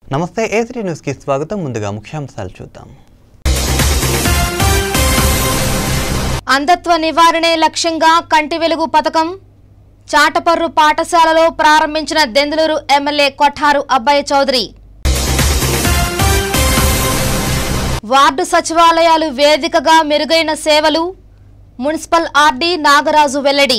నమస్తే A3 news కి స్వాగతం. ముందుగా ముఖ్యాంశాలు చూద్దాం. అంధత్వ నివారణే లక్ష్యంగా కంటి వెలుగు పథకం చాటపర్రు పాఠశాలలో ప్రారంభించిన దెందులూరు ఎమ్మెల్యే కొఠారు అబ్బాయి చౌదరి. వార్డు సచివాలయాలు వేదికగా మెరుగైన సేవలు మున్సిపల్ ఆర్డీ నాగరాజు వెల్లడి.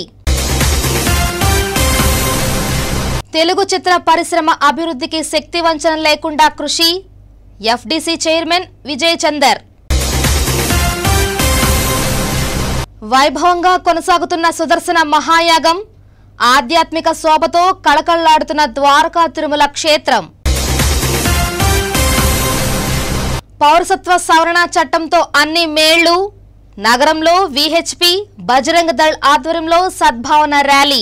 తెలుగు చిత్ర పరిశ్రమ అభివృద్ధికి శక్తి వంచన లేకుండా కృషి ఎఫ్డీసీ చైర్మన్ విజయ్ చందర్. వైభవంగా కొనసాగుతున్న సుదర్శన మహాయాగం ఆధ్యాత్మిక శోభతో కళకళలాడుతున్న ద్వారకా తిరుమల క్షేత్రం. పౌరసత్వ సవరణ చట్టంతో అన్ని మేళ్లు నగరంలో విహెచ్పి బజరంగ దళ్ ఆధ్వర్యంలో సద్భావన ర్యాలీ.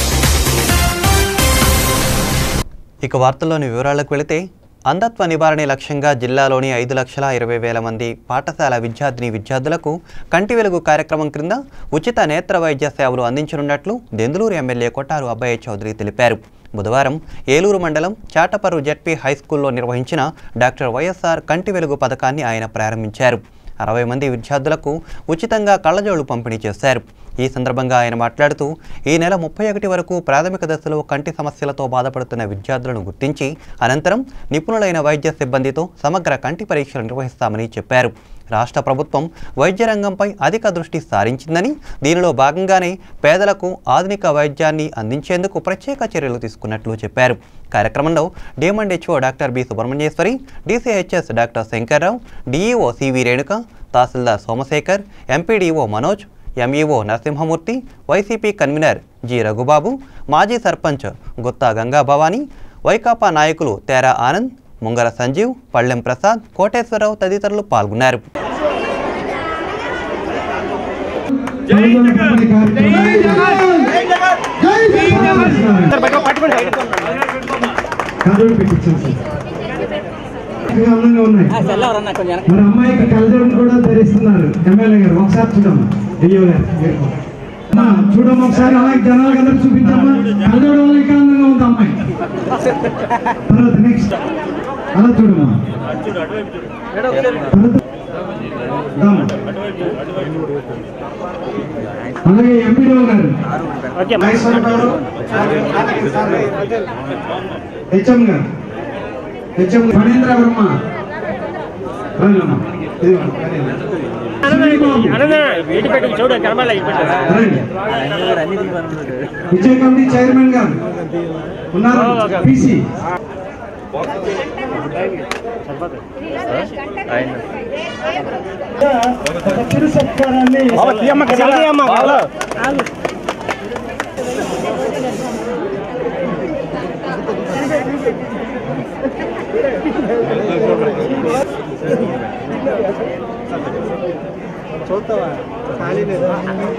ఇక వార్తల్లోని వివరాలకు వెళితే అంధత్వ నివారణ లక్ష్యంగా జిల్లాలోని 5,20,000 మంది పాఠశాల విద్యార్థులకు కంటి వెలుగు కార్యక్రమం క్రింద ఉచిత నేత్ర వైద్య సేవలు అందించనున్నట్లు దెందులూరు ఎమ్మెల్యే కొఠారు అబ్బాయి చౌదరి తెలిపారు. బుధవారం ఏలూరు మండలం చాటపర్రు జెడ్పీ హైస్కూల్లో నిర్వహించిన డాక్టర్ వైఎస్ఆర్ కంటి వెలుగు పథకాన్ని ఆయన ప్రారంభించారు. 60 మంది విద్యార్థులకు ఉచితంగా కళ్లజోళ్లు పంపిణీ చేశారు. ఈ సందర్భంగా ఆయన మాట్లాడుతూ ఈ నెల 31 వరకు ప్రాథమిక దశలో కంటి సమస్యలతో బాధపడుతున్న విద్యార్థులను గుర్తించి అనంతరం నిపుణులైన వైద్య సిబ్బందితో సమగ్ర కంటి పరీక్షలు నిర్వహిస్తామని చెప్పారు. రాష్ట్ర ప్రభుత్వం వైద్య రంగంపై అధిక దృష్టి సారించిందని దీనిలో భాగంగానే పేదలకు ఆధునిక వైద్యాన్ని అందించేందుకు ప్రత్యేక చర్యలు తీసుకున్నట్లు చెప్పారు. కార్యక్రమంలో DM and HO doctor B Subrahmanyeshwari, DCHS doctor Shankar Rao, DEO CV Renuka, tahsildar Somashekar, MPDO Manoj, MEO Narasimhamurthy, YCP convener G Raghubabu, మాజీ సర్పంచ్ గుత్తా గంగా భవానీ, వైకాపా నాయకులు తేరా ఆనంద్, ముంగర సంజీవ్, పళ్ళెం ప్రసాద్, కోటేశ్వరరావు తదితరులు పాల్గొన్నారు. మరి అమ్మాయికి కళ్ళజోడు కూడా ధరిస్తున్నారు ఎమ్మెల్యే గారు. ఒకసారి చూడమ్మా, డిఓ గారు చూడమ్మా ఒకసారి. అలాగే జనాలకు అందరూ చూపించమ్మా. కళ్ళజోడు వాళ్ళకి ఆనందంగా ఉంది అమ్మాయి. తర్వాత నెక్స్ట్ అలా చూడమ్మా. అలాగే ఎంపీడీఓ గారు, హెచ్ఎం గారు, HM Phanindra Varma, Vijaya committee chairman గారు ఉన్నారు, పిసి చిరు సత్కారాన్ని చూస్తావా ఖాళీ లేదా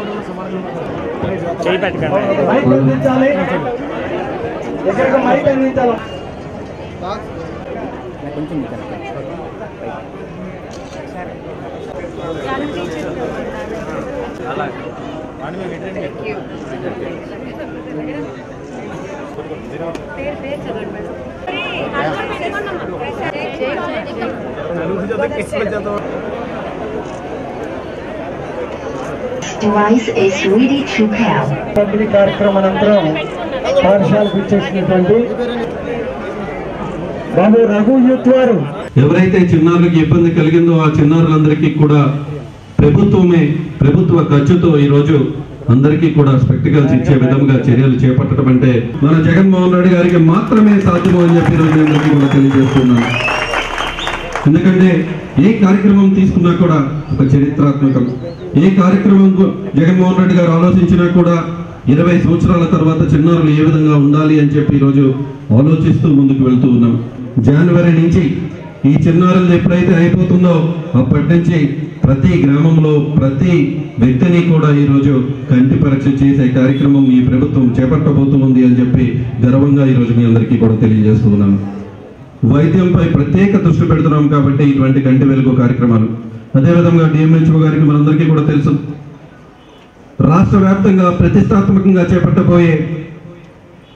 మైక్ అందించాలి, దగ్గరగా మైక్ అందించాలి. పంపిణీ కార్యక్రమం అనంతరం పాఠశాలకు ఇచ్చేసినటువంటి బాబు రఘు యూత్ వారు ఎవరైతే చిన్నారులకు ఇబ్బంది కలిగిందో ఆ చిన్నారులందరికీ కూడా ప్రభుత్వ ఖర్చుతో ఈరోజు అందరికీ కూడా స్పెక్టికల్స్ ఇచ్చే విధంగా చర్యలు చేపట్టడం అంటే మన జగన్మోహన్ రెడ్డి గారికి మాత్రమే సాధ్యమో అని చెప్పి ఈరోజు అందరికీ కూడా తెలియజేస్తున్నాను. ఎందుకంటే ఏ కార్యక్రమం తీసుకున్నా కూడా ఒక చరిత్రాత్మకం. ఏ కార్యక్రమం జగన్మోహన్ రెడ్డి గారు ఆలోచించినా కూడా 20 సంవత్సరాల తర్వాత చిన్నారులు ఏ విధంగా ఉండాలి అని చెప్పి ఈరోజు ఆలోచిస్తూ ముందుకు వెళ్తూ ఉన్నాం. జనవరి నుంచి ఈ చిన్నారులు ఎప్పుడైతే అయిపోతుందో అప్పటి నుంచి ప్రతి గ్రామంలో ప్రతి వ్యక్తిని కూడా ఈరోజు కంటి పరీక్ష చేసే కార్యక్రమం ఈ ప్రభుత్వం చేపట్టబోతుంది అని చెప్పి గర్వంగా ఈరోజు మీ అందరికీ కూడా తెలియజేస్తూ ఉన్నాను. వైద్యంపై ప్రత్యేక దృష్టి పెడుతున్నాం కాబట్టి ఇటువంటి కంటి వెలుగు కార్యక్రమాలు. అదేవిధంగా డిఎంహెచ్ఓ గారికి మనందరికీ కూడా తెలుసు, రాష్ట్ర వ్యాప్తంగా ప్రతిష్టాత్మకంగా చేపట్టబోయే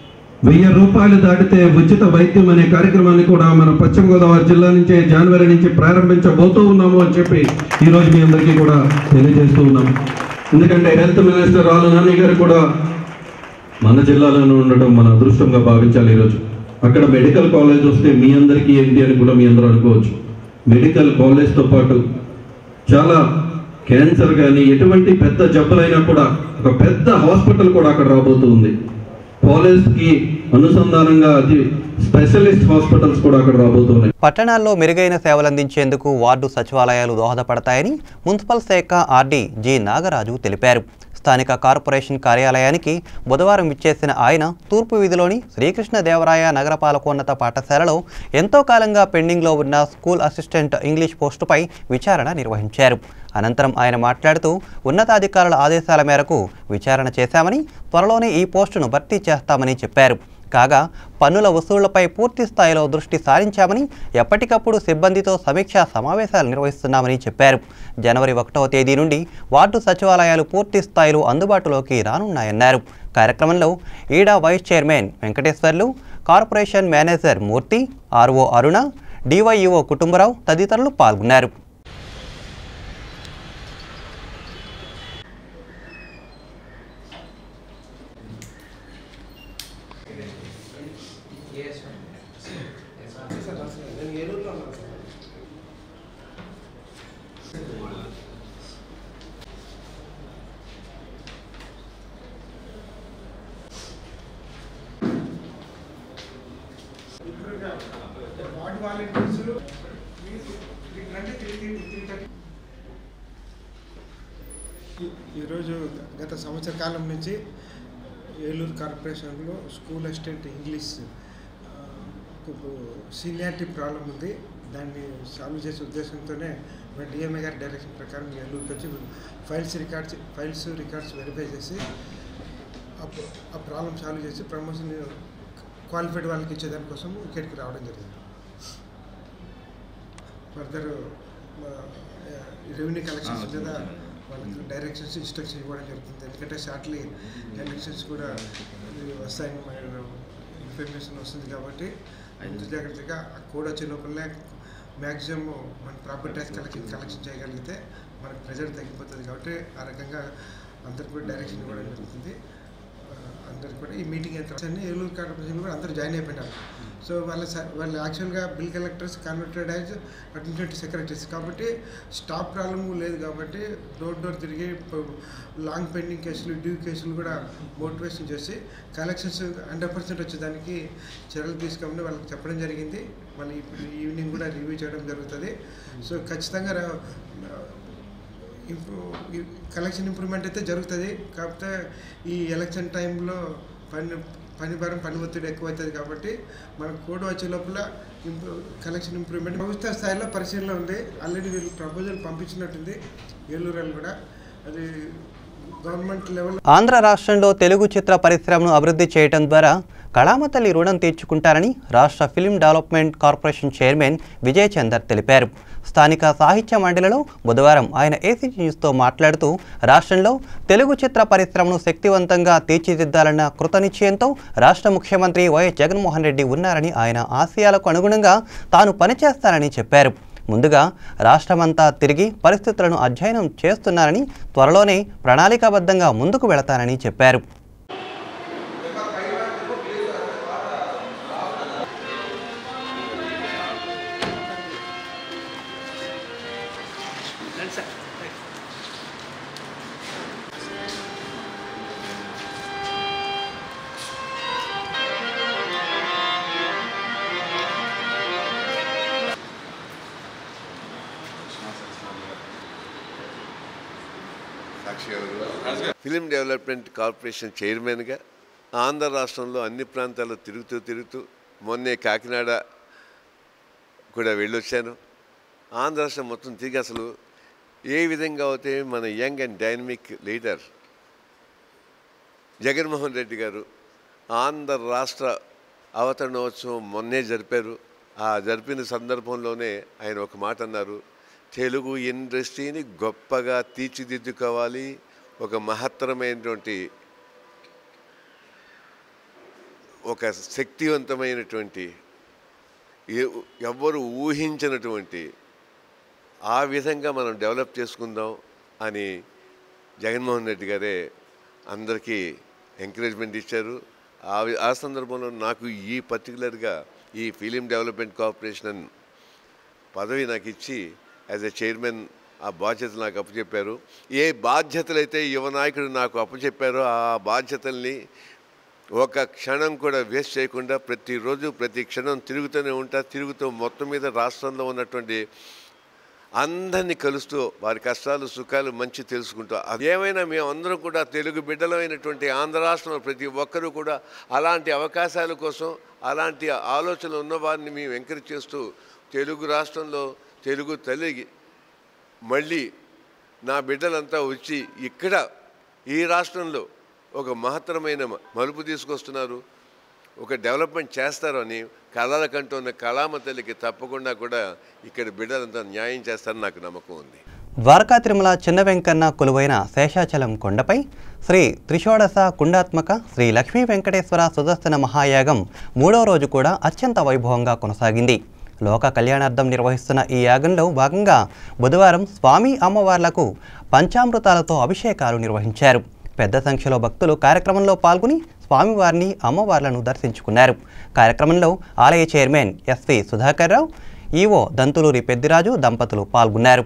1000 రూపాయలు దాటితే ఉచిత వైద్యం అనే కార్యక్రమాన్ని కూడా మనం పశ్చిమ గోదావరి జిల్లా నుంచే జనవరి నుంచి ప్రారంభించబోతూ ఉన్నాము అని చెప్పి ఈరోజు మీ అందరికీ కూడా తెలియజేస్తూ ఉన్నాం. ఎందుకంటే హెల్త్ మినిస్టర్ రాళ్ళు నాని గారు కూడా మన జిల్లాలోనే ఉండడం మన అదృష్టంగా భావించాలి. ఈరోజు అక్కడ మెడికల్ కాలేజ్ వస్తే మీ అందరికీ ఏంటి అని కూడా మీ అందరూ అనుకోవచ్చు. మెడికల్ కాలేజ్తో పాటు చాలా క్యాన్సర్ కానీ ఎటువంటి పెద్ద జబ్బులైనా కూడా ఒక పెద్ద హాస్పిటల్ కూడా అక్కడ రాబోతుంది. కాలేజ్కి అనుసంధానంగా అది స్పెషలిస్ట్ హాస్పిటల్స్ కూడా అక్కడ రాబోతున్నాయి. పట్టణాల్లో మెరుగైన సేవలు అందించేందుకు వార్డు సచివాలయాలు దోహదపడతాయని మున్సిపల్ శాఖ ఆర్డీ జి నాగరాజు తెలిపారు. స్థానిక కార్పొరేషన్ కార్యాలయానికి బుధవారం విచ్చేసిన ఆయన తూర్పు వీధిలోని శ్రీకృష్ణదేవరాయ నగరపాలకోన్నత పాఠశాలలో ఎంతో కాలంగా పెండింగ్లో ఉన్న స్కూల్ అసిస్టెంట్ ఇంగ్లీష్ పోస్టుపై విచారణ నిర్వహించారు. అనంతరం ఆయన మాట్లాడుతూ ఉన్నతాధికారుల ఆదేశాల మేరకు విచారణ చేశామని, త్వరలోనే ఈ పోస్టును భర్తీ చేస్తామని చెప్పారు. కాగా పన్నుల వసూళ్లపై పూర్తి స్థాయిలో దృష్టి సారించామని, ఎప్పటికప్పుడు సిబ్బందితో సమీక్షా సమావేశాలు నిర్వహిస్తున్నామని చెప్పారు. జనవరి 1వ తేదీ నుండి వార్డు సచివాలయాలు పూర్తి స్థాయిలో అందుబాటులోకి రానున్నాయన్నారు. కార్యక్రమంలో ఈడా vice chairman Venkateswarlu, corporation manager Murthy, RO Aruna, DYEO Kutumbarao తదితరులు పాల్గొన్నారు. ఈరోజు గత సంవత్సర కాలం నుంచి ఏలూరు కార్పొరేషన్లో school assistant English seniority problem ఉంది. దాన్ని సాల్వ్ చేసే ఉద్దేశంతోనే మన డిఎంఏ గారి డైరెక్షన్ ప్రకారం ఏలూరుకి వచ్చి ఫైల్స్ రికార్డ్స్ వెరిఫై చేసి ఆ ప్రాబ్లం సాల్వ్ చేసి ప్రమోషన్ క్వాలిఫైడ్ వాళ్ళకి ఇచ్చేదానికోసం ఇక్కడికి రావడం జరిగింది. ఫర్దర్ రెవెన్యూ కలెక్షన్స్ లేదా వాళ్ళకి డైరెక్షన్స్ ఇన్స్ట్రక్షన్ ఇవ్వడం జరుగుతుంది. ఎందుకంటే షార్ట్లీ ఎలక్షన్స్ కూడా వస్తాయని ఇన్ఫర్మేషన్ వస్తుంది కాబట్టి ముందు జాగ్రత్తగా ఆ కోడ్ వచ్చే లోపలనే మ్యాక్సిమం మన ప్రాపర్ ట్యాక్స్ కలెక్షన్ చేయగలిగితే మనకు ప్రెజర్ తగ్గిపోతుంది. కాబట్టి ఆ రకంగా అందరికి కూడా డైరెక్షన్ ఇవ్వడం జరుగుతుంది. అందరికి కూడా ఈ మీటింగ్ ఎంత ఏలూరు కార్పొరేషన్ కూడా అందరూ జాయిన్ అయిపోయినారు. సో వాళ్ళు యాక్చువల్గా bill collectors converted as administrative secretaries కాబట్టి స్టాఫ్ ప్రాబ్లమ్ లేదు. కాబట్టి డోర్ తిరిగి లాంగ్ పెండింగ్ కేసులు, డ్యూ కేసులు కూడా మోటివేషన్ చేసి కలెక్షన్స్ 100% వచ్చేదానికి చర్యలు తీసుకోమని వాళ్ళకి చెప్పడం జరిగింది. మళ్ళీ ఇప్పుడు ఈవినింగ్ కూడా రివ్యూ చేయడం జరుగుతుంది. సో ఖచ్చితంగా కలెక్షన్ ఇంప్రూవ్మెంట్ అయితే జరుగుతుంది. కాకపోతే ఈ ఎలక్షన్ టైంలో పని భారం, పని ఒత్తిడి ఎక్కువవుతుంది. కాబట్టి మనకు కోడ్ వచ్చే లోపల కలెక్షన్ ఇంప్రూవ్మెంట్ ప్రభుత్వ స్థాయిలో పరిశీలన ఉంది. ఆల్రెడీ వీళ్ళు ప్రపోజల్ పంపించినట్టుంది ఏలూరు కూడా. అది గవర్నమెంట్ లెవెల్. ఆంధ్ర రాష్ట్రంలో తెలుగు చిత్ర పరిశ్రమను అభివృద్ధి చేయడం ద్వారా కళామతల్లి రుణం తీర్చుకుంటారని రాష్ట్ర film development corporation chairman Vijay Chander తెలిపారు. స్థానిక సాహిత్య మండలిలో బుధవారం ఆయన ఏసీటీ న్యూస్తో మాట్లాడుతూ రాష్ట్రంలో తెలుగు చిత్ర పరిశ్రమను శక్తివంతంగా తీర్చిదిద్దాలన్న కృతనిశ్చయంతో రాష్ట్ర ముఖ్యమంత్రి వైఎస్ జగన్మోహన్ రెడ్డి ఉన్నారని, ఆయన ఆశయాలకు అనుగుణంగా తాను పనిచేస్తానని చెప్పారు. ముందుగా రాష్ట్రమంతా తిరిగి పరిస్థితులను అధ్యయనం చేస్తున్నారని, త్వరలోనే ప్రణాళికాబద్ధంగా ముందుకు వెళతానని చెప్పారు. ఫిలిం డెవలప్మెంట్ కార్పొరేషన్ చైర్మన్గా ఆంధ్ర రాష్ట్రంలో అన్ని ప్రాంతాల్లో తిరుగుతూ మొన్నే కాకినాడ కూడా వెళ్ళొచ్చాను. ఆంధ్ర రాష్ట్రం మొత్తం తిరిగి అసలు ఏ విధంగా అయితే మన young and dynamic leader Jaganmohan Reddy గారు ఆంధ్ర రాష్ట్ర అవతరణోత్సవం మొన్నే జరిపారు. ఆ జరిపిన సందర్భంలోనే ఆయన ఒక మాట అన్నారు, తెలుగు ఇండస్ట్రీని గొప్పగా తీర్చిదిద్దుకోవాలి, ఒక మహత్తరమైనటువంటి ఒక శక్తివంతమైనటువంటి ఎవ్వరు ఊహించినటువంటి ఆ విధంగా మనం డెవలప్ చేసుకుందాం అని జగన్మోహన్ రెడ్డి గారే అందరికీ ఎంకరేజ్మెంట్ ఇచ్చారు. ఆ సందర్భంలో నాకు ఈ పర్టికులర్గా ఈ ఫిలిం డెవలప్మెంట్ కార్పొరేషన్ పదవి నాకు ఇచ్చి యాజ్ ఎ చైర్మన్ ఆ బాధ్యతలు నాకు అప్పచెప్పారు. ఏ బాధ్యతలైతే యువ నాయకుడు నాకు అప్పచెప్పారో ఆ బాధ్యతల్ని ఒక క్షణం కూడా వేస్ట్ చేయకుండా ప్రతిరోజు ప్రతి క్షణం తిరుగుతూ మొత్తం మీద రాష్ట్రంలో ఉన్నటువంటి అందరినీ కలుస్తూ వారి కష్టాలు సుఖాలు మంచి తెలుసుకుంటూ అదేమైనా మేమందరం కూడా తెలుగు బిడ్డలమైనటువంటి ఆంధ్ర రాష్ట్రంలో ప్రతి ఒక్కరూ కూడా అలాంటి అవకాశాల కోసం అలాంటి ఆలోచనలు ఉన్నవారిని మేము ఎంకరేజ్ చేస్తూ తెలుగు రాష్ట్రంలో తెలుగు తల్లి మళ్ళీ నా బిడ్డలంతా వచ్చి ఇక్కడ ఈ రాష్ట్రంలో ఒక మహత్తరమైన మలుపు తీసుకొస్తున్నారు, ఒక డెవలప్మెంట్ చేస్తారు అని కళల కంటూ ఉన్న కళామ తల్లికి తప్పకుండా కూడా ఇక్కడ బిడ్డలంతా న్యాయం చేస్తారని నాకు నమ్మకం ఉంది. ద్వారకా తిరుమల చిన్న వెంకన్న కొలువైన శేషాచలం కొండపై శ్రీ త్రిషోడశ కుండాత్మక శ్రీ లక్ష్మీ వెంకటేశ్వర సుదర్శన మహాయాగం 3వ రోజు కూడా అత్యంత వైభవంగా కొనసాగింది. లోక కళ్యాణార్థం నిర్వహిస్తున్న ఈ యాగంలో భాగంగా బుధవారం స్వామి అమ్మవార్లకు పంచామృతాలతో అభిషేకాలు నిర్వహించారు. పెద్ద సంఖ్యలో భక్తులు కార్యక్రమంలో పాల్గొని స్వామివారిని అమ్మవార్లను దర్శించుకున్నారు. కార్యక్రమంలో ఆలయ chairman SV Sudhakar Rao, EO Dantuluri Peddiraju దంపతులు పాల్గొన్నారు.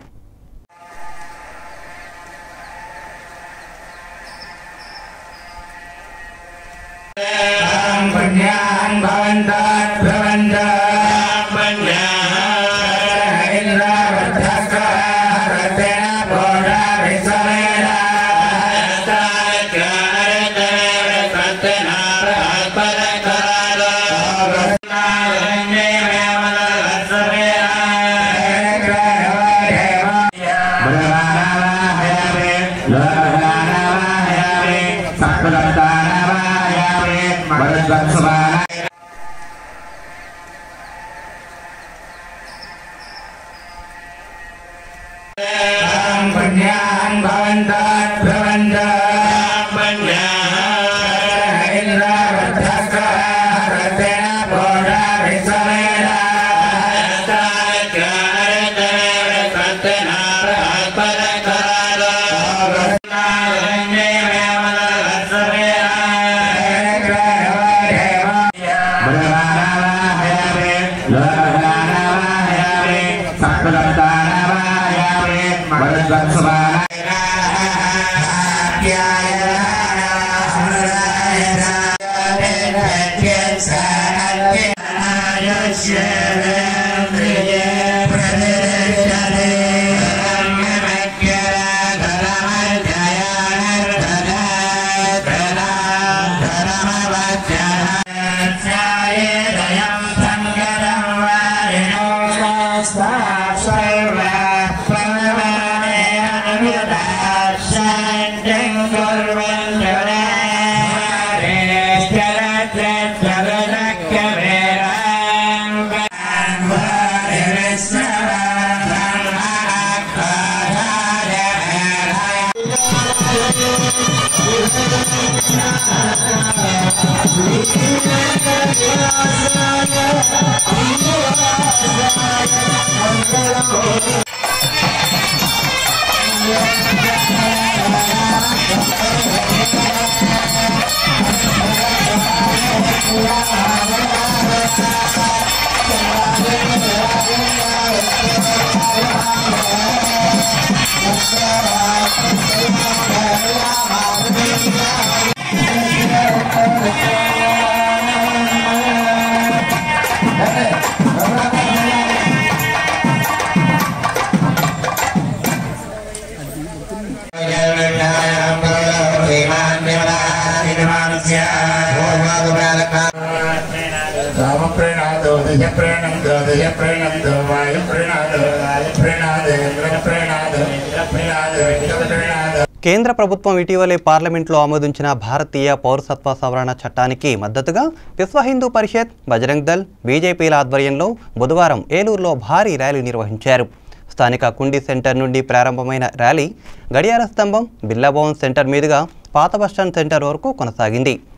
కేంద్ర ప్రభుత్వం ఇటీవలే పార్లమెంట్లో ఆమోదించిన భారతీయ పౌరసత్వ సవరణ చట్టానికి మద్దతుగా విశ్వ హిందూ పరిషత్, బజరంగ్ దళ్, బీజేపీల ఆధ్వర్యంలో బుధవారం ఏలూరులో భారీ ర్యాలీ నిర్వహించారు. స్థానిక కుండి సెంటర్ నుండి ప్రారంభమైన ర్యాలీ గడియార స్తంభం, బిర్లా భవన్ సెంటర్ మీదుగా పాత బస్టాండ్ సెంటర్ వరకు కొనసాగింది.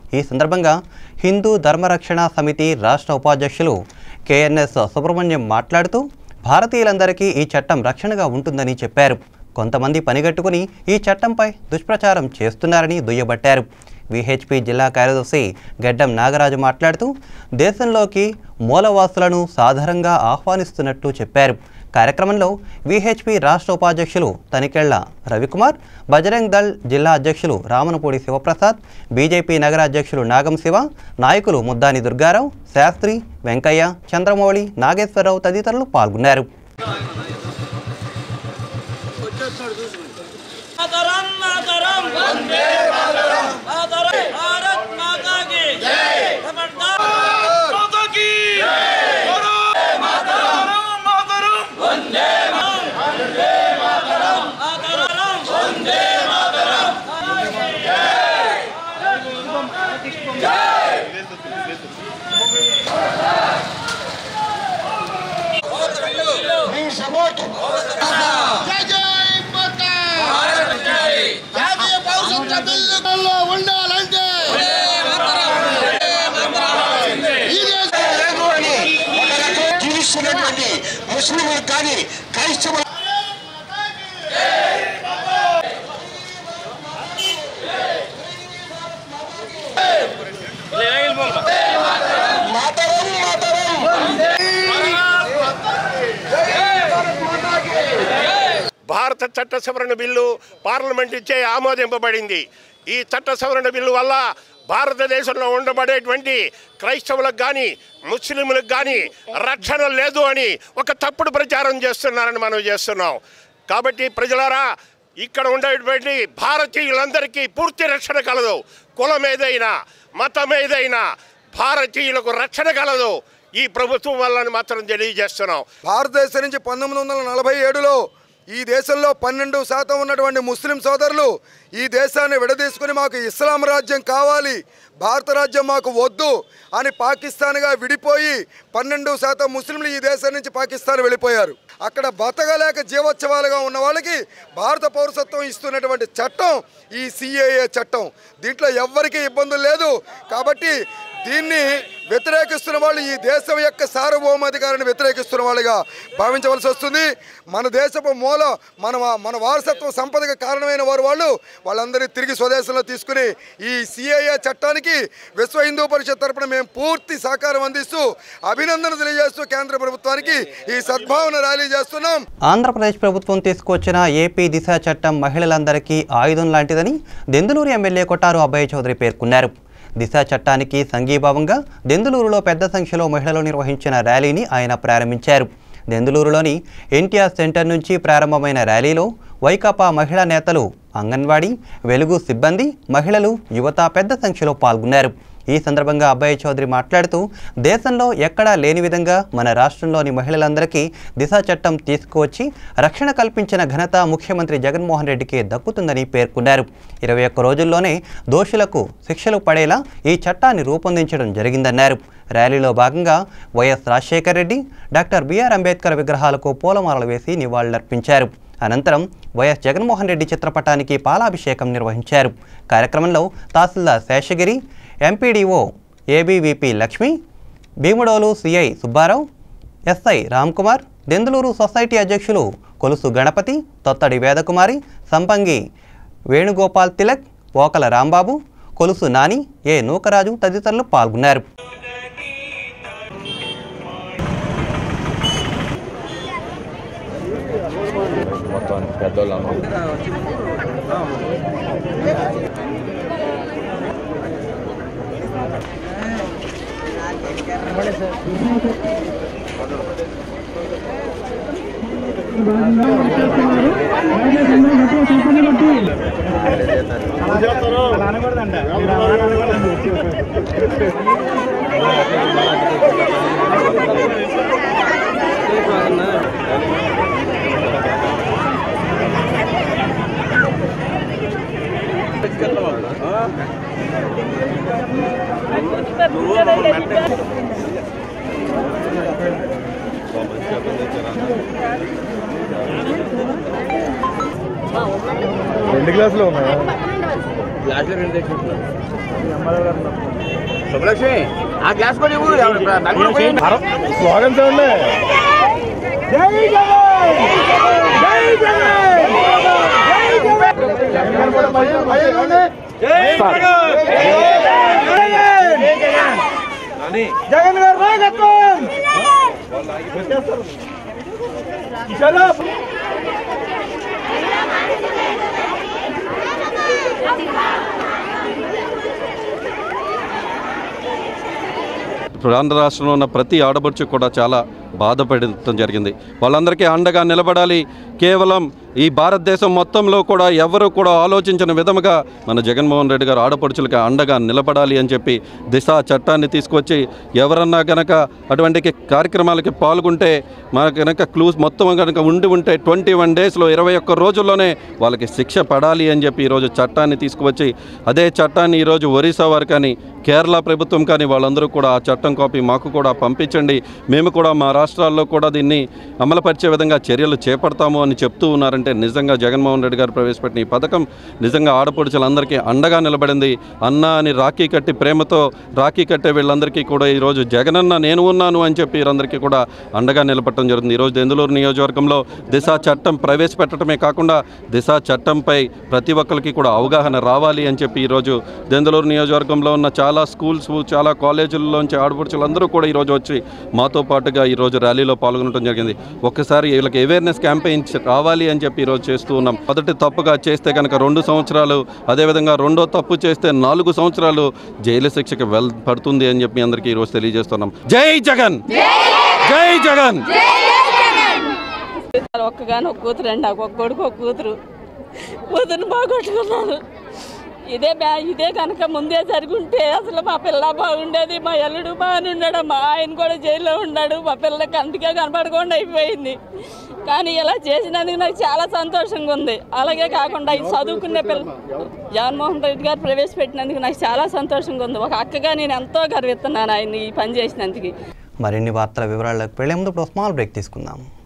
ఈ సందర్భంగా హిందూ ధర్మరక్షణ సమితి రాష్ట్ర ఉపాధ్యక్షులు కేఎన్ఎస్ సుబ్రహ్మణ్యం మాట్లాడుతూ భారతీయులందరికీ ఈ చట్టం రక్షణగా ఉంటుందని చెప్పారు. కొంతమంది పనిగట్టుకుని ఈ చట్టంపై దుష్ప్రచారం చేస్తున్నారని దుయ్యబట్టారు. విహెచ్పి జిల్లా కార్యదర్శి గెడ్డం నాగరాజు మాట్లాడుతూ దేశంలోకి మూలవాసులను సాధారణంగా ఆహ్వానిస్తున్నట్లు చెప్పారు. కార్యక్రమంలో విహెచ్పి రాష్ట్ర ఉపాధ్యక్షులు తనికెళ్ల రవికుమార్, బజరంగ్ దళ్ జిల్లా అధ్యక్షులు రామనపూడి శివప్రసాద్, బీజేపీ నగర అధ్యక్షులు నాగం శివ, నాయకులు ముద్దాని దుర్గారావు, శాస్త్రి, వెంకయ్య, చంద్రమౌళి, నాగేశ్వరరావు తదితరులు పాల్గొన్నారు. ముస్లింలు కానీ క్రైస్తవులు భారత చట్ట సవరణ బిల్లు పార్లమెంట్ ఇచ్చే ఆమోదింపబడింది. ఈ చట్ట సవరణ బిల్లు వల్ల భారతదేశంలో ఉండబడేటువంటి క్రైస్తవులకు కానీ ముస్లింలకు కానీ రక్షణ లేదు అని ఒక తప్పుడు ప్రచారం చేస్తున్నారని మనం చేస్తున్నాం. కాబట్టి ప్రజలారా, ఇక్కడ ఉండేటువంటి భారతీయులందరికీ పూర్తి రక్షణ కలదు. కులం ఏదైనా, మతం ఏదైనా భారతీయులకు రక్షణ కలదు ఈ ప్రభుత్వం వల్లని మాత్రం తెలియజేస్తున్నాం. భారతదేశం నుంచి 1947లో ఈ దేశంలో 12% ఉన్నటువంటి ముస్లిం సోదరులు ఈ దేశాన్ని విడదీసుకుని మాకు ఇస్లాం రాజ్యం కావాలి, భారత రాజ్యం మాకు వద్దు అని పాకిస్తాన్గా విడిపోయి 12% ముస్లింలు ఈ దేశం నుంచి పాకిస్తాన్ వెళ్ళిపోయారు. అక్కడ బతకలేక జీవోత్సవాలుగా ఉన్న వాళ్ళకి భారత పౌరసత్వం ఇస్తున్నటువంటి చట్టం ఈ సిఏఏ చట్టం. దీంట్లో ఎవ్వరికీ ఇబ్బందులు లేదు. కాబట్టి దీన్ని వ్యతిరేకిస్తున్న వాళ్ళు ఈ దేశం యొక్క సార్వభౌమాధికారాన్ని వ్యతిరేకిస్తున్న వాళ్ళుగా భావించవలసి వస్తుంది. మన దేశపు మూల మన వారసత్వ సంపదకు కారణమైన వాళ్ళందరినీ తిరిగి స్వదేశంలో తీసుకుని ఈ సిఏఏ చట్టానికి విశ్వ హిందూ పరిషత్ తరపున మేము పూర్తి సహకారం అందిస్తూ అభినందన తెలియజేస్తూ కేంద్ర ప్రభుత్వానికి ఈ సద్భావన ర్యాలీ చేస్తున్నాం. ఆంధ్రప్రదేశ్ ప్రభుత్వం తీసుకొచ్చిన ఏపీ దిశ చట్టం మహిళలందరికీ ఆయుధం లాంటిదని దెందులూరు ఎమ్మెల్యే కొట్టారు అబ్బయ్య చౌదరి పేర్కొన్నారు. దిశ చట్టానికి సంఘీభావంగా దెందులూరులో పెద్ద సంఖ్యలో మహిళలు నిర్వహించిన ర్యాలీని ఆయన ప్రారంభించారు. దెందులూరులోని ఎన్టీఆర్ సెంటర్ నుంచి ప్రారంభమైన ర్యాలీలో వైకాపా మహిళా నేతలు, అంగన్వాడీ, వెలుగు సిబ్బంది, మహిళలు, యువత పెద్ద సంఖ్యలో పాల్గొన్నారు. ఈ సందర్భంగా అబ్బయ్య చౌదరి మాట్లాడుతూ దేశంలో ఎక్కడా లేని విధంగా మన రాష్ట్రంలోని మహిళలందరికీ దిశ చట్టం తీసుకువచ్చి రక్షణ కల్పించిన ఘనత ముఖ్యమంత్రి జగన్మోహన్ రెడ్డికి దక్కుతుందని పేర్కొన్నారు. 21 రోజుల్లోనే దోషులకు శిక్షలు పడేలా ఈ చట్టాన్ని రూపొందించడం జరిగిందన్నారు. ర్యాలీలో భాగంగా YS Rajasekhara Reddy, doctor BR Ambedkar విగ్రహాలకు పూలమాలలు వేసి నివాళులర్పించారు. అనంతరం వైఎస్ జగన్మోహన్ రెడ్డి చిత్రపటానికి పాలాభిషేకం నిర్వహించారు. కార్యక్రమంలో tahsildar Seshagiri, MPDO ABVP Lakshmi, Bhimadolu CI Subbarao, SI Ramkumar, Denduluru society అధ్యక్షులు కొలుసు గణపతి, తొత్తడి వేదకుమారి, సంపంగి వేణుగోపాల్ తిలక్, ఓకల రాంబాబు, కొలుసు నాని, ఏ నూకరాజు తదితరులు పాల్గొన్నారు. రెండు గ్లాసులు ఉన్నాయా? శుభలక్ష్మి ఆ గ్లాస్ కూడా ఇవ్వు స్లోగన్ చూడండి జై జగన్ జై జగన్ గారి నాయకత్వం ఆంధ్ర రాష్ట్రంలో ఉన్న ప్రతి ఆడపడుచు కూడా చాలా బాధపడటం జరిగింది. వాళ్ళందరికీ అండగా నిలబడాలి. కేవలం ఈ భారతదేశం మొత్తంలో కూడా ఎవరు కూడా ఆలోచించిన విధముగా మన జగన్మోహన్ రెడ్డి గారు ఆడపడుచులకి అండగా నిలబడాలి అని చెప్పి దిశ చట్టాన్ని తీసుకొచ్చి ఎవరన్నా కనుక అటువంటి కార్యక్రమాలకి పాల్గొంటే మనకు కనుక క్లూస్ మొత్తం కనుక ఉంటే 21 డేస్లో 21 రోజుల్లోనే వాళ్ళకి శిక్ష పడాలి అని చెప్పి ఈరోజు చట్టాన్ని తీసుకువచ్చి అదే చట్టాన్ని ఈరోజు ఒరిస్సా వారు కానీ కేరళ ప్రభుత్వం కానీ వాళ్ళందరూ కూడా ఆ చట్టం కాపీ మాకు కూడా పంపించండి, మేము కూడా మా రాష్ట్రాల్లో కూడా దీన్ని అమలుపరిచే విధంగా చర్యలు చేపడతాము అని చెప్తూ ఉన్నారంటే నిజంగా జగన్మోహన్ రెడ్డి గారు ప్రవేశపెట్టిన ఈ పథకం నిజంగా ఆడపడుచులందరికీ అండగా నిలబడింది. అన్న అని రాఖీ కట్టి ప్రేమతో రాఖీ కట్టే వీళ్ళందరికీ కూడా ఈరోజు జగనన్న నేను ఉన్నాను అని చెప్పి వీరందరికీ కూడా అండగా నిలబడటం జరుగుతుంది. ఈరోజు దెందులూరు నియోజకవర్గంలో దిశ చట్టం ప్రవేశపెట్టడమే కాకుండా దిశ చట్టంపై ప్రతి ఒక్కరికి కూడా అవగాహన రావాలి అని చెప్పి ఈరోజు దెందులూరు నియోజకవర్గంలో ఉన్న చాలా స్కూల్స్ చాలా కాలేజీల్లోంచి ఆడపడుచులందరూ కూడా ఈరోజు వచ్చి మాతో పాటుగా ఈరోజు ర్యాలీలో పాల్గొనడం జరిగింది. ఒక్కసారి వీళ్ళకి అవేర్నెస్ క్యాంపెయిన్ రావాలి అని చెప్పి ఈరోజు చేస్తూ ఉన్నాం. మొదటి తప్పుగా చేస్తే కనుక 2 సంవత్సరాలు, అదేవిధంగా రెండో తప్పు చేస్తే 4 సంవత్సరాలు జైలు శిక్షకి పడుతుంది అని చెప్పి అందరికీ ఈరోజు తెలియజేస్తున్నాం. జై జగన్, జై జగన్. ఒక్కగాని ఒక కూతురు అండి, నాకు ఒక కొడుకు ఒక కూతురుని బాగొట్టుకున్నాను. ఇదే కనుక ముందే జరుగుంటే అసలు మా పిల్ల బాగుండేది, మా అల్లుడు బాగున్నాడు, మా ఆయన కూడా జైల్లో ఉన్నాడు, మా పిల్ల కంటిగా కనపడకుండా అయిపోయింది. కానీ ఇలా చేసినందుకు నాకు చాలా సంతోషంగా ఉంది. అలాగే కాకుండా ఈ చదువుకునే పిల్ల జగన్మోహన్ రెడ్డి గారు ప్రవేశపెట్టినందుకు నాకు చాలా సంతోషంగా ఉంది. ఒక అక్కగా నేను ఎంతో గర్విస్తున్నాను ఆయన ఈ పని చేసినందుకు. మరిన్ని వార్తల వివరాలకు వెళ్లే ముందు స్మాల్ బ్రేక్ తీసుకుందాం.